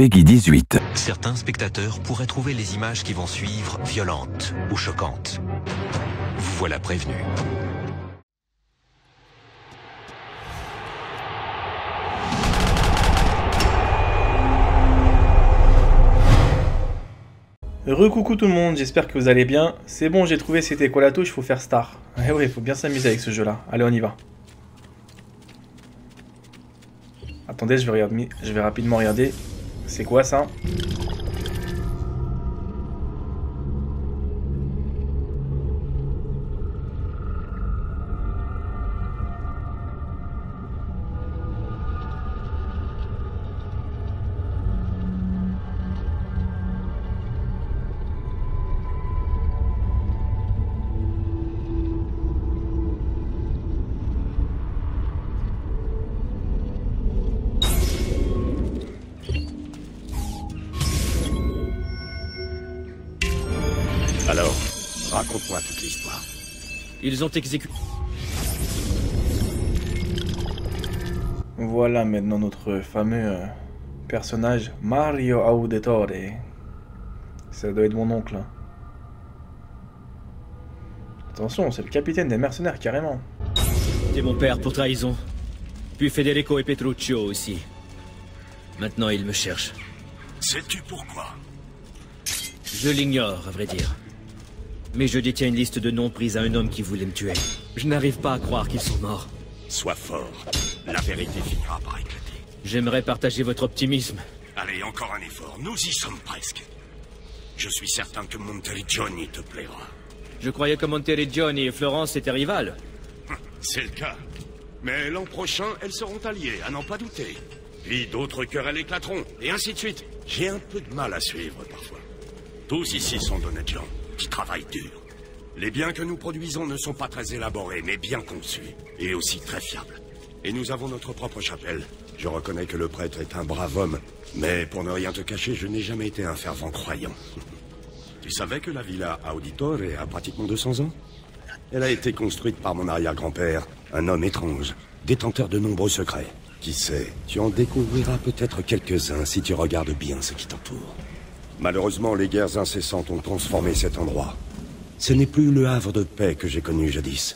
Peggy 18. Certains spectateurs pourraient trouver les images qui vont suivre violentes ou choquantes. Vous voilà prévenus. Recoucou tout le monde, j'espère que vous allez bien. C'est bon, j'ai trouvé c'était quoi la touche, faut faire star. Eh ouais, faut bien s'amuser avec ce jeu là. Allez, on y va. Attendez, je vais rapidement regarder. C'est quoi ça? Alors, raconte-moi toute l'histoire. Ils ont exécuté... Voilà maintenant notre fameux personnage Mario Auditore. Ça doit être mon oncle. Attention, c'est le capitaine des mercenaires carrément. C'était mon père pour trahison. Puis Federico et Petruccio aussi. Maintenant, ils me cherchent. Sais-tu pourquoi? Je l'ignore, à vrai dire. Mais je détiens une liste de noms pris à un homme qui voulait me tuer. Je n'arrive pas à croire qu'ils sont morts. Sois fort. La vérité finira par éclater. J'aimerais partager votre optimisme. Allez, encore un effort. Nous y sommes presque. Je suis certain que Monteriggioni te plaira. Je croyais que Monteriggioni et Florence étaient rivales. C'est le cas. Mais l'an prochain, elles seront alliées, à n'en pas douter. Puis d'autres querelles éclateront, et ainsi de suite. J'ai un peu de mal à suivre parfois. Tous ici sont d'honnêtes gens, qui travaillent dur. Les biens que nous produisons ne sont pas très élaborés, mais bien conçus, et aussi très fiables. Et nous avons notre propre chapelle. Je reconnais que le prêtre est un brave homme, mais pour ne rien te cacher, je n'ai jamais été un fervent croyant. Tu savais que la villa Auditore a pratiquement 200 ans? Elle a été construite par mon arrière-grand-père, un homme étrange, détenteur de nombreux secrets. Qui sait, tu en découvriras peut-être quelques-uns si tu regardes bien ce qui t'entoure. Malheureusement, les guerres incessantes ont transformé cet endroit. Ce n'est plus le havre de paix que j'ai connu jadis.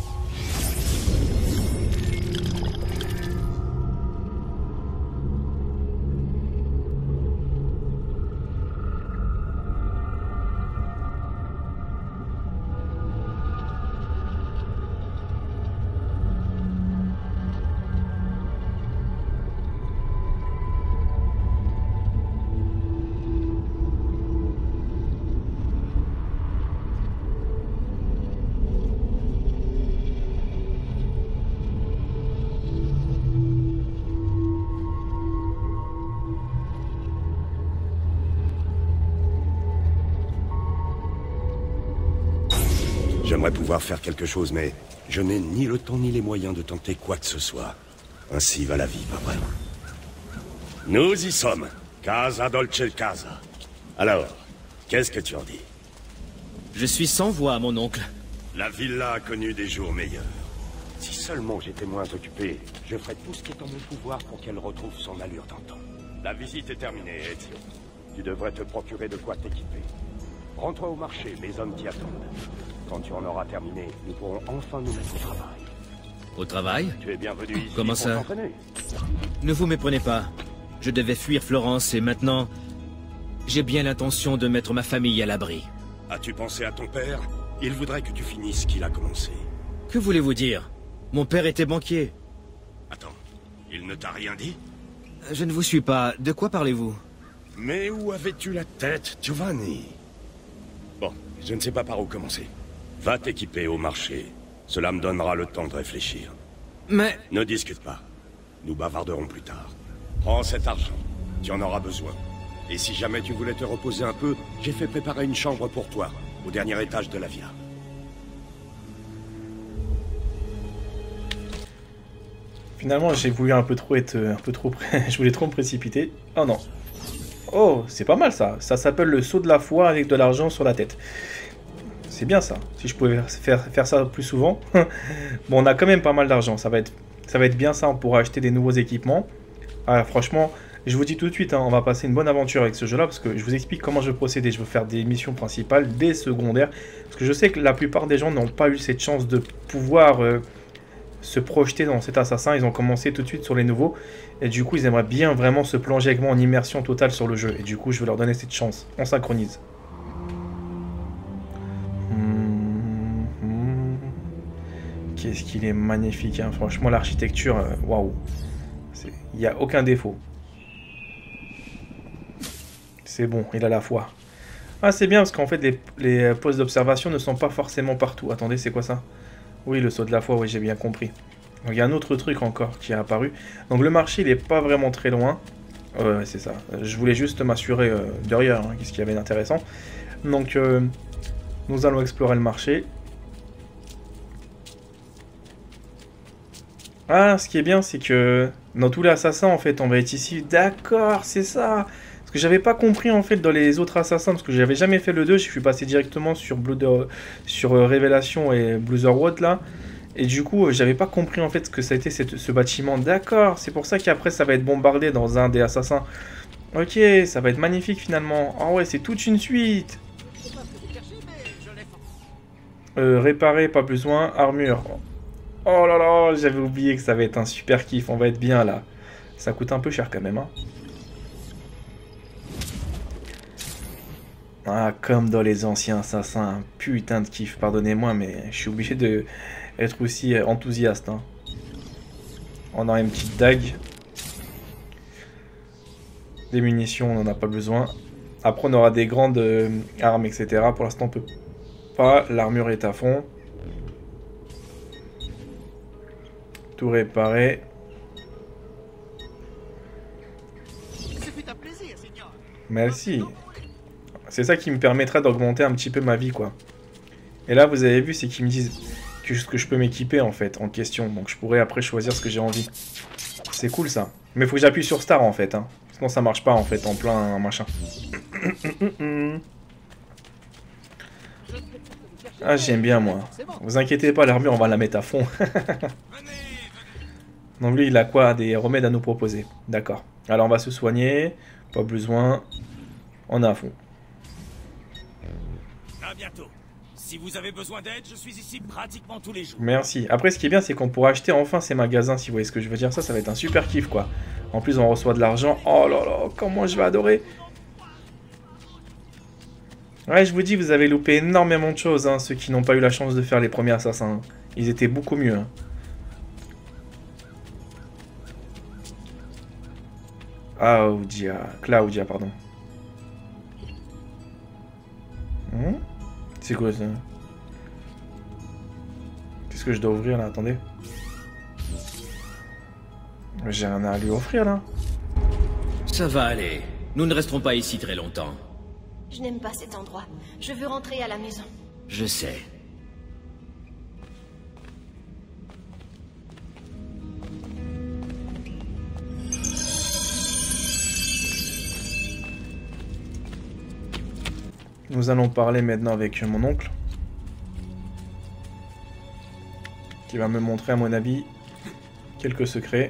J'aimerais pouvoir faire quelque chose, mais je n'ai ni le temps ni les moyens de tenter quoi que ce soit. Ainsi va la vie, pas vrai? Nous y sommes. Casa Dolce Casa. Alors, qu'est-ce que tu en dis? Je suis sans voix, mon oncle. La villa a connu des jours meilleurs. Si seulement j'étais moins occupé, je ferais tout ce qui est en mon pouvoir pour qu'elle retrouve son allure d'antan. La visite est terminée, Ezio. Tu devrais te procurer de quoi t'équiper. Rentre au marché, mes hommes t'y attendent. Quand tu en auras terminé, nous pourrons enfin nous mettre au travail. Au travail? Tu es bienvenu ici. Comment pour ça? t'entraîner. Ne vous méprenez pas. Je devais fuir Florence et maintenant... j'ai bien l'intention de mettre ma famille à l'abri. As-tu pensé à ton père? Il voudrait que tu finisses ce qu'il a commencé. Que voulez-vous dire? Mon père était banquier. Attends, il ne t'a rien dit? Je ne vous suis pas. De quoi parlez-vous? Mais où avais-tu la tête, Giovanni? Bon, je ne sais pas par où commencer. Va t'équiper au marché. Cela me donnera le temps de réfléchir. Mais... Ne discute pas. Nous bavarderons plus tard. Prends cet argent. Tu en auras besoin. Et si jamais tu voulais te reposer un peu, j'ai fait préparer une chambre pour toi, au dernier étage de la villa. Finalement, j'ai voulu un peu trop je voulais trop me précipiter. Oh non. Oh, c'est pas mal ça. Ça s'appelle le saut de la foi avec de l'argent sur la tête. C'est bien ça. Si je pouvais faire ça plus souvent. Bon, on a quand même pas mal d'argent. Ça va être bien ça. On pourra acheter des nouveaux équipements. Ah, franchement, je vous dis tout de suite, hein, on va passer une bonne aventure avec ce jeu-là, parce que je vous explique comment je vais procéder. Je vais faire des missions principales, des secondaires, parce que je sais que la plupart des gens n'ont pas eu cette chance de pouvoir se projeter dans cet assassin. Ils ont commencé tout de suite sur les nouveaux, et du coup ils aimeraient bien vraiment se plonger avec moi en immersion totale sur le jeu, et du coup je vais leur donner cette chance. On synchronise. Qu'est-ce qu'il est magnifique, hein. Franchement l'architecture, waouh, il n'y a aucun défaut. C'est bon, il a la foi. Ah c'est bien parce qu'en fait les postes d'observation ne sont pas forcément partout. Attendez, c'est quoi ça? Oui, le saut de la foi, oui j'ai bien compris. Donc, il y a un autre truc encore qui est apparu. Donc le marché il est pas vraiment très loin. Ouais, c'est ça. Je voulais juste m'assurer derrière, hein, qu'est-ce qu'il y avait d'intéressant. Donc nous allons explorer le marché. Ah, ce qui est bien, c'est que dans tous les assassins, en fait, on va être ici. D'accord, c'est ça. Parce que j'avais pas compris, en fait, dans les autres assassins, parce que j'avais jamais fait le 2, je suis passé directement sur Révélation et Blizzardwood, là. Et du coup, j'avais pas compris, en fait, ce que ça a été ce bâtiment. D'accord, c'est pour ça qu'après, ça va être bombardé dans un des assassins. Ok, ça va être magnifique, finalement. Ah ouais, c'est toute une suite. Réparer, pas besoin. Armure. Oh là là, j'avais oublié que ça va être un super kiff, on va être bien là. Ça coûte un peu cher quand même, hein. Ah, comme dans les anciens assassins, un putain de kiff, pardonnez-moi, mais je suis obligé de être aussi enthousiaste, hein. On a une petite dague. Des munitions, on n'en a pas besoin. Après, on aura des grandes armes, etc. Pour l'instant, on peut pas. L'armure est à fond. Tout réparé. Merci. C'est ça qui me permettra d'augmenter un petit peu ma vie, quoi. Et là, vous avez vu, c'est qu'ils me disent que je peux m'équiper, en fait, en question. Donc, je pourrais après choisir ce que j'ai envie. C'est cool, ça. Mais il faut que j'appuie sur Star, en fait, hein. Sinon, ça marche pas, en fait, en plein machin. Ah, j'aime bien, moi. Vous inquiétez pas, l'armure, on va la mettre à fond. Donc lui, il a quoi? Des remèdes à nous proposer. D'accord. Alors, on va se soigner. Pas besoin. On est à fond. À bientôt. Si vous avez besoin d'aide, je suis ici pratiquement tous les jours. Merci. Après, ce qui est bien, c'est qu'on pourra acheter enfin ces magasins, si vous voyez ce que je veux dire. Ça va être un super kiff, quoi. En plus, on reçoit de l'argent. Oh là là, comment je vais adorer. Ouais, je vous dis, vous avez loupé énormément de choses, hein, ceux qui n'ont pas eu la chance de faire les premiers assassins. Ils étaient beaucoup mieux, hein. Claudia, pardon. C'est quoi ça? Qu'est-ce que je dois ouvrir là? Attendez. J'ai rien à lui offrir là. Ça va aller. Nous ne resterons pas ici très longtemps. Je n'aime pas cet endroit. Je veux rentrer à la maison. Je sais. Nous allons parler maintenant avec mon oncle. Qui va me montrer, à mon avis, quelques secrets.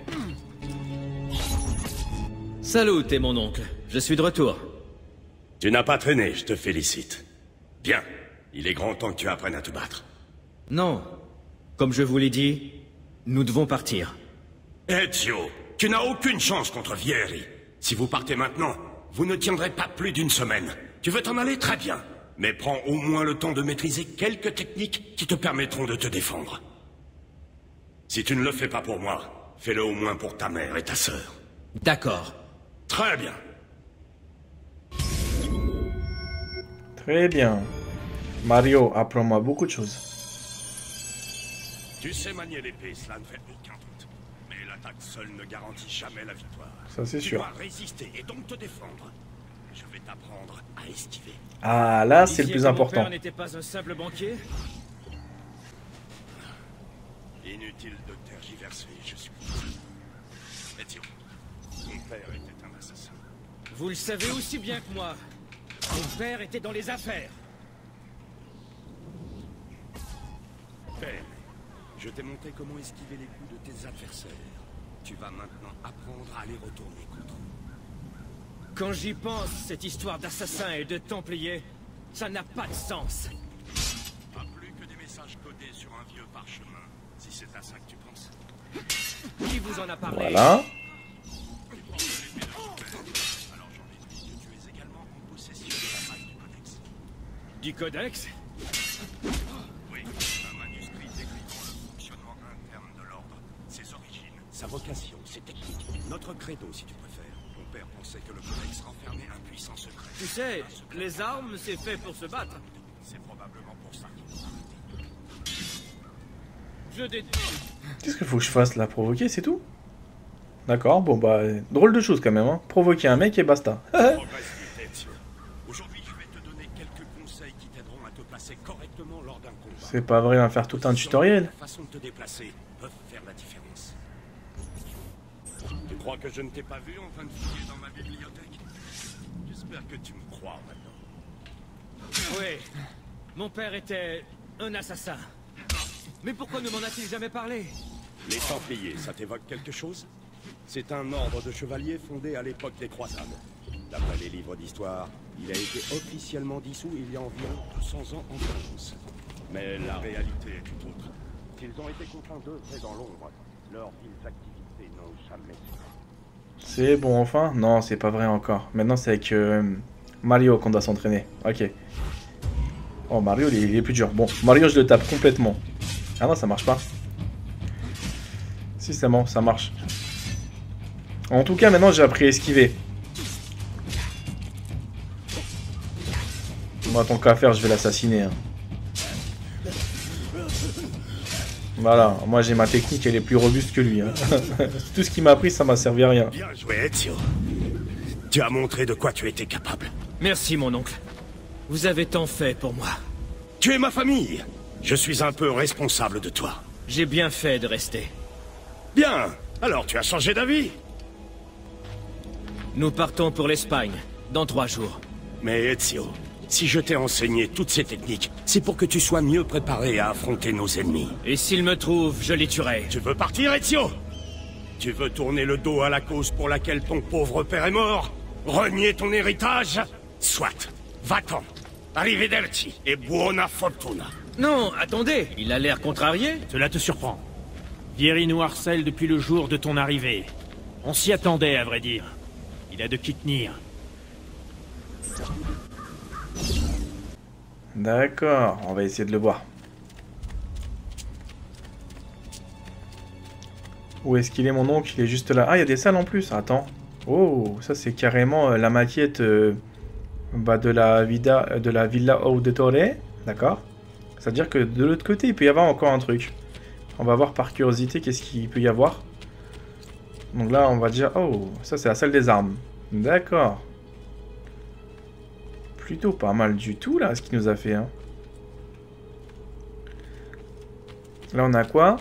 Salut, t'es mon oncle. Je suis de retour. Tu n'as pas traîné, je te félicite. Bien, il est grand temps que tu apprennes à te battre. Non. Comme je vous l'ai dit, nous devons partir. Ezio, tu n'as aucune chance contre Vieri. Si vous partez maintenant, vous ne tiendrez pas plus d'une semaine. Tu veux t'en aller, très bien. Mais prends au moins le temps de maîtriser quelques techniques qui te permettront de te défendre. Si tu ne le fais pas pour moi, fais-le au moins pour ta mère et ta sœur. D'accord. Très bien. Très bien. Mario, apprends-moi beaucoup de choses. Tu sais manier l'épée, cela ne fait aucun doute. Mais l'attaque seule ne garantit jamais la victoire. Ça, c'est sûr. Tu dois résister et donc te défendre. Je vais t'apprendre à esquiver. Ah, là, c'est le plus important. Mon père n'était pas un simple banquier? Inutile de tergiverser, je suis... Ezio, mon père était un assassin. Vous le savez aussi bien que moi. Mon père était dans les affaires. Père, je t'ai montré comment esquiver les coups de tes adversaires. Tu vas maintenant apprendre à les retourner contre eux. Quand j'y pense, cette histoire d'assassin et de templier, ça n'a pas de sens. Pas plus que des messages codés sur un vieux parchemin, si c'est à ça que tu penses. Qui vous en a parlé? Voilà. Alors j'en déduis que tu es également en possession de la faille du codex. Du codex? Oui, un manuscrit décrivant le fonctionnement interne de l'ordre, ses origines, sa vocation, ses techniques, notre credo si tu préfères. Mon père pensait que le codex renfermait un puissant secret. Tu sais, les armes, c'est fait pour se battre. C'est probablement pour ça. Je déteste. Qu'est-ce qu'il faut que je fasse là? Provoquer, c'est tout? D'accord, bon bah, drôle de chose quand même, hein. Provoquer un mec et basta. Progresse vite, Ezio. Aujourd'hui, je vais te donner quelques conseils qui t'aideront à te placer correctement lors d'un combat. C'est pas vrai, on va faire tout un tutoriel. La façon de te déplacer peuvent faire la différence. Tu crois que je ne t'ai pas vu en train de fouiller dans ma bibliothèque? J'espère que tu me crois maintenant. Oui, mon père était un assassin. Mais pourquoi ne m'en a-t-il jamais parlé? Les Templiers, ça t'évoque quelque chose? C'est un ordre de chevaliers fondé à l'époque des croisades. D'après les livres d'histoire, il a été officiellement dissous il y a environ 200 ans en France. Mais la réalité est tout autre. S'ils ont été contraints d'œuvrer dans l'ombre, leurs viles activités n'ont jamais cessé. C'est bon, enfin? Non, c'est pas vrai encore. Maintenant, c'est avec Mario qu'on doit s'entraîner. Ok. Oh, Mario, il est plus dur. Bon, Mario, je le tape complètement. Ah non, ça marche pas. Si, c'est bon, ça marche. En tout cas, maintenant, j'ai appris à esquiver. Moi, tant qu'à faire, je vais l'assassiner. Hein. Voilà, moi, j'ai ma technique, elle est plus robuste que lui. Hein. Tout ce qu'il m'a appris, ça m'a servi à rien. Bien joué, Ezio. Tu as montré de quoi tu étais capable. Merci, mon oncle. Vous avez tant fait pour moi. Tu es ma famille. Je suis un peu responsable de toi. J'ai bien fait de rester. Bien. Alors, tu as changé d'avis? Nous partons pour l'Espagne, dans 3 jours. Mais Ezio, si je t'ai enseigné toutes ces techniques, c'est pour que tu sois mieux préparé à affronter nos ennemis. Et s'ils me trouvent, je les tuerai. Tu veux partir, Ezio? Tu veux tourner le dos à la cause pour laquelle ton pauvre père est mort? Renier ton héritage? Soit. Va-t'en. Arrivederci et buona fortuna. Non, attendez, il a l'air contrarié. Cela te surprend. Vieri nous harcèle depuis le jour de ton arrivée. On s'y attendait, à vrai dire. Il a de qui tenir. D'accord, on va essayer de le voir. Où est-ce qu'il est, mon oncle? Il est juste là. Ah, il y a des salles en plus. Attends. Oh, ça c'est carrément la maquette de la Villa Auditore. D'accord. C'est-à-dire que de l'autre côté, il peut y avoir encore un truc. On va voir par curiosité qu'est-ce qu'il peut y avoir. Donc là, on va dire... Oh, ça c'est la salle des armes. D'accord. Plutôt pas mal du tout, là, ce qu'il nous a fait. Hein. Là, on a quoi?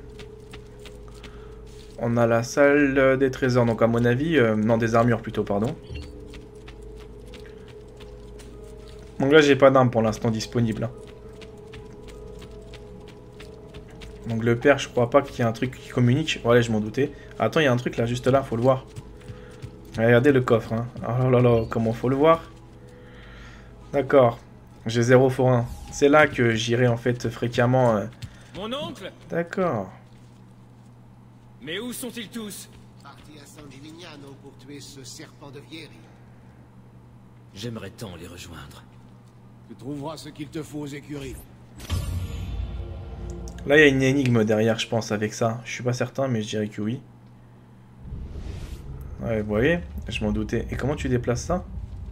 On a la salle des trésors. Donc, à mon avis... non, des armures, plutôt, pardon. Donc là, j'ai pas d'armes pour l'instant disponible. Hein. Donc le père, je crois pas qu'il y ait un truc qui communique. Voilà, je m'en doutais. Attends, il y a un truc là, juste là, faut le voir. Regardez le coffre. Hein. Oh là là, comment faut le voir? D'accord. J'ai 0 forain. C'est là que j'irai en fait fréquemment. Mon oncle? D'accord. Mais où sont-ils tous? Parti à San Gimignano pour tuer ce serpent de Vieri. J'aimerais tant les rejoindre. Tu trouveras ce qu'il te faut aux écuries. Là, il y a une énigme derrière, je pense, avec ça. Je suis pas certain, mais je dirais que oui. Ouais, vous voyez, je m'en doutais. Et comment tu déplaces ça?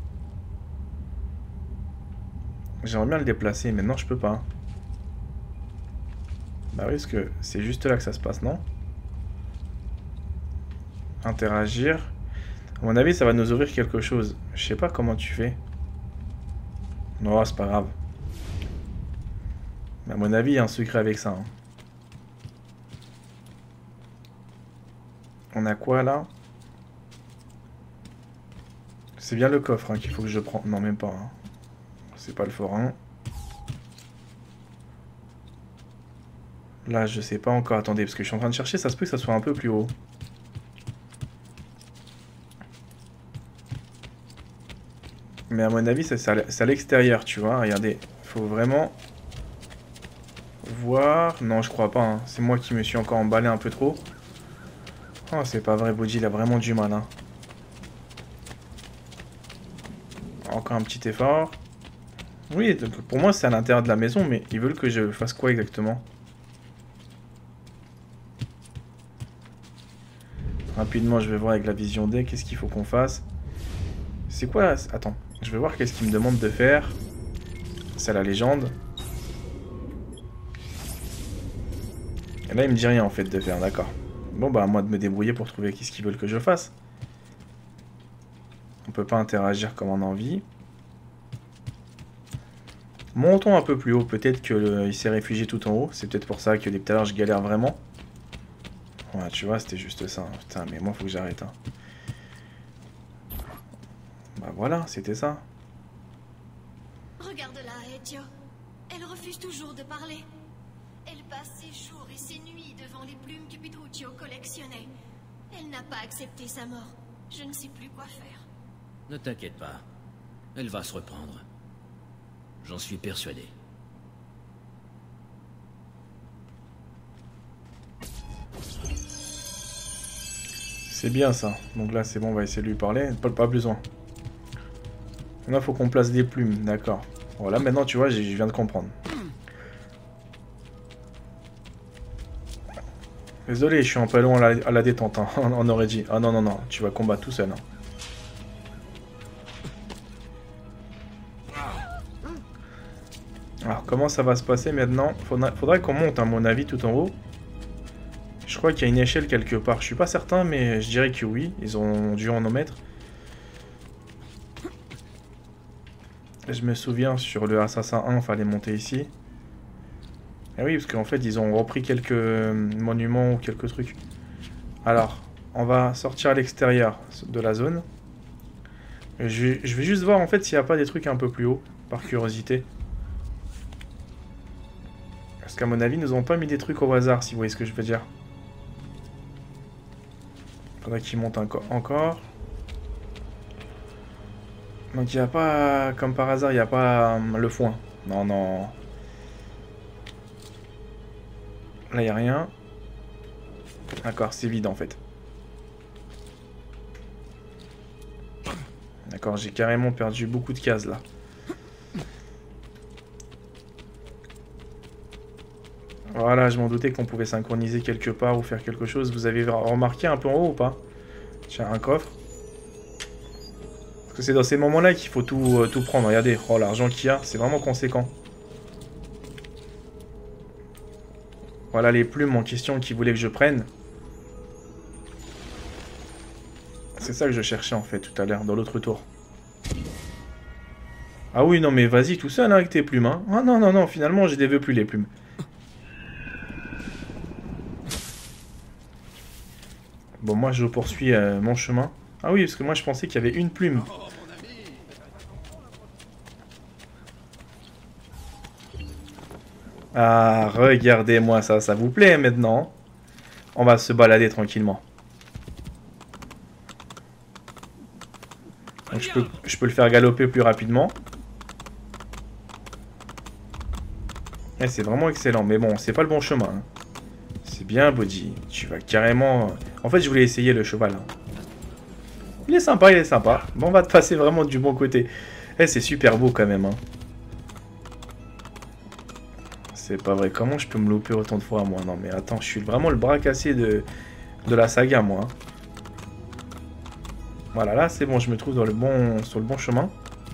J'aimerais bien le déplacer, mais non, je peux pas. Bah oui, parce que c'est juste là que ça se passe, non? Interagir. À mon avis, ça va nous ouvrir quelque chose. Je sais pas comment tu fais. Non, c'est pas grave. Mais à mon avis, il y a un secret avec ça. Hein. On a quoi, là? C'est bien le coffre hein, qu'il faut que je prenne. Non, même pas. Hein. C'est pas le forain. Là, je sais pas encore. Attendez, parce que je suis en train de chercher. Ça se peut que ça soit un peu plus haut. Mais à mon avis, c'est à l'extérieur, tu vois. Regardez, faut vraiment voir. Non, je crois pas. Hein. C'est moi qui me suis encore emballé un peu trop. Oh, c'est pas vrai, Bodji, il a vraiment du mal. Hein. Encore un petit effort. Oui, donc pour moi, c'est à l'intérieur de la maison, mais ils veulent que je fasse quoi exactement? Rapidement, je vais voir avec la vision D, qu'est-ce qu'il faut qu'on fasse. C'est quoi? Attends, je vais voir qu'est-ce qu'il me demande de faire. C'est la légende. Et là, il me dit rien en fait de faire, d'accord. Bon, bah, à moi de me débrouiller pour trouver qu'est-ce qu'ils veulent que je fasse. On peut pas interagir comme on a envie. Montons un peu plus haut, peut-être qu'il s'est réfugié tout en haut. C'est peut-être pour ça que depuis tout à l'heure, je galère vraiment. Ouais, tu vois, c'était juste ça. Putain, mais moi, faut que j'arrête. Hein. Bah voilà, c'était ça. Regarde-la, Ezio. Elle refuse toujours de parler. Elle passe ses jours et ses nuits devant les plumes que Petruccio collectionnait. Elle n'a pas accepté sa mort. Je ne sais plus quoi faire. Ne t'inquiète pas. Elle va se reprendre. J'en suis persuadé. C'est bien ça. Donc là, c'est bon, on va essayer de lui parler. Pas besoin. Maintenant, il faut qu'on place des plumes. D'accord. Voilà, maintenant, tu vois, je viens de comprendre. Désolé, je suis un peu loin à la détente. Hein. On aurait dit. Ah non, non, non. Tu vas combattre tout seul. Hein. Alors, comment ça va se passer maintenant? Faudrait qu'on monte, à mon avis, tout en haut. Je crois qu'il y a une échelle quelque part. Je suis pas certain, mais je dirais que oui. Ils ont dû en mettre. Je me souviens, sur le Assassin 1, il fallait monter ici. Et oui, parce qu'en fait, ils ont repris quelques monuments ou quelques trucs. Alors, on va sortir à l'extérieur de la zone. Je vais juste voir, en fait, s'il n'y a pas des trucs un peu plus haut, par curiosité. Parce qu'à mon avis, ils nous ont pas mis des trucs au hasard, si vous voyez ce que je veux dire. Faudrait qu'ils montent encore. Donc il n'y a pas, comme par hasard, il n'y a pas le foin. Non, non. Là, il n'y a rien. D'accord, c'est vide en fait. D'accord, j'ai carrément perdu beaucoup de cases là. Voilà, je m'en doutais qu'on pouvait synchroniser quelque part ou faire quelque chose. Vous avez remarqué un peu en haut ou pas? Tiens, un coffre. Parce que c'est dans ces moments-là qu'il faut tout prendre. Regardez, oh l'argent qu'il y a, c'est vraiment conséquent. Voilà les plumes en question qu'ils voulaient que je prenne. C'est ça que je cherchais en fait tout à l'heure, dans l'autre tour. Ah oui, non mais vas-y tout seul hein, avec tes plumes. Hein. Ah non, non, non, finalement je les veux plus les plumes. Bon, moi je poursuis mon chemin. Ah oui, parce que moi je pensais qu'il y avait une plume. Ah, regardez-moi ça, ça vous plaît maintenant? On va se balader tranquillement. Donc je peux le faire galoper plus rapidement. Et c'est vraiment excellent, mais bon, c'est pas le bon chemin. Hein. C'est bien, Bodji. Tu vas carrément... En fait, je voulais essayer le cheval. Hein. Il est sympa, il est sympa. Bon, on va te passer vraiment du bon côté. Eh, c'est super beau quand même. Hein. C'est pas vrai. Comment je peux me louper autant de fois, moi? Non, mais attends, je suis vraiment le bras cassé de la saga, moi. Hein. Voilà, là, c'est bon. Je me trouve sur le bon chemin.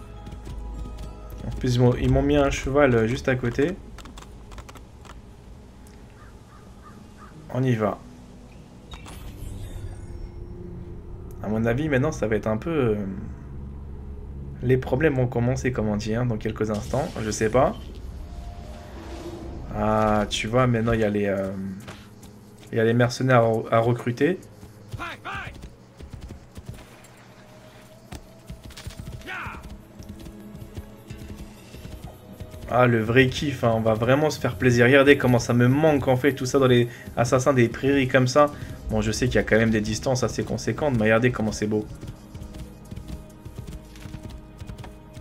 En plus, ils m'ont mis un cheval juste à côté. On y va. À mon avis, maintenant, ça va être un peu... Les problèmes vont commencer, comment dire, dans quelques instants. Je sais pas. Ah, tu vois, maintenant, il y a les mercenaires à recruter. Ah, le vrai kiff, hein. On va vraiment se faire plaisir. Regardez comment ça me manque, en fait, tout ça dans les assassins des prairies comme ça. Bon, je sais qu'il y a quand même des distances assez conséquentes, mais regardez comment c'est beau.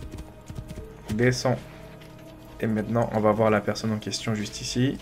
descend. Et maintenant, on va voir la personne en question juste ici.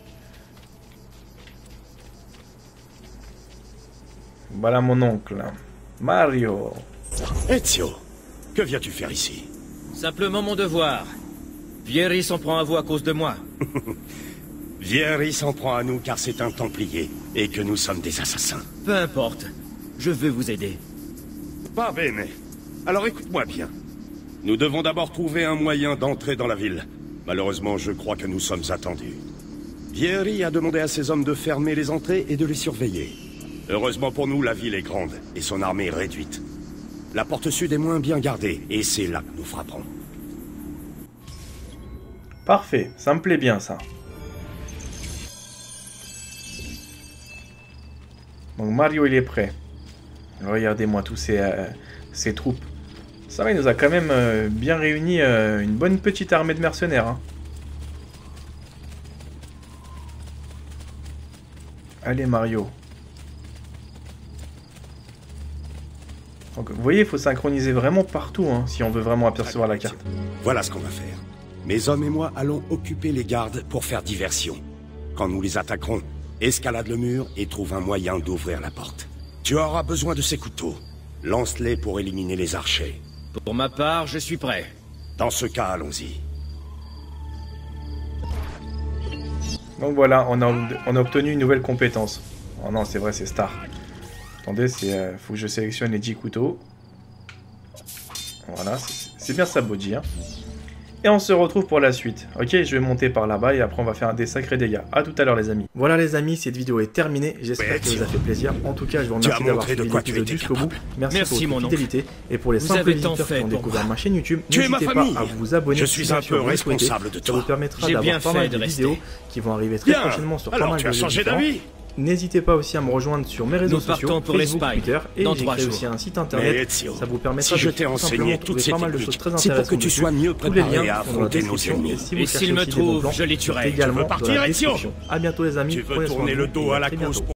Voilà mon oncle. Mario. Ezio, que viens-tu faire ici? Simplement mon devoir. Vieri s'en prend à vous à cause de moi. Vieri s'en prend à nous car c'est un Templier et que nous sommes des assassins. Peu importe. Je veux vous aider. Pas bene. Alors écoute-moi bien. Nous devons d'abord trouver un moyen d'entrer dans la ville. Malheureusement, je crois que nous sommes attendus. Vieri a demandé à ses hommes de fermer les entrées et de les surveiller. Heureusement pour nous, la ville est grande et son armée réduite. La porte sud est moins bien gardée et c'est là que nous frapperons. Parfait, ça me plaît bien ça. Donc Mario il est prêt. Regardez-moi tous ces troupes. Ça va, il nous a quand même bien réuni une bonne petite armée de mercenaires. Hein. Allez Mario. Donc, vous voyez, il faut synchroniser vraiment partout hein, si on veut vraiment apercevoir la carte. Voilà ce qu'on va faire. Mes hommes et moi allons occuper les gardes pour faire diversion. Quand nous les attaquerons, escalade le mur et trouve un moyen d'ouvrir la porte. Tu auras besoin de ces couteaux. Lance-les pour éliminer les archers. Pour ma part, je suis prêt. Dans ce cas, allons-y. Donc voilà, on a obtenu une nouvelle compétence. Oh non, c'est vrai, c'est Star. Attendez, faut que je sélectionne les 10 couteaux. Voilà, c'est bien ça, Bodji. Hein. Et on se retrouve pour la suite. Ok, je vais monter par là-bas et après on va faire des sacrés dégâts. A tout à l'heure les amis. Voilà les amis, cette vidéo est terminée. J'espère qu'elle vous a fait plaisir. En tout cas, je vous remercie d'avoir suivi l'épisode jusqu'au bout. Merci pour votre fidélité. Et pour les simples visiteurs qui ont découvert ma chaîne YouTube, n'hésitez pas à vous abonner. Je suis un peu responsable de toi. Ça vous permettra d'avoir pas mal de vidéos qui vont arriver très prochainement sur pas mal de vidéos différentes. N'hésitez pas aussi à me rejoindre sur mes réseaux sociaux, Facebook, Twitter, et j'ai créé aussi un site internet. Ça vous permettra de tout simplement trouver pas mal de choses très intéressantes dessus. Tous les liens sont dans la description. Et si vous cherchez aussi des bons plans, c'est également dans la description. A bientôt les amis, prenez soin de vous et à très bientôt.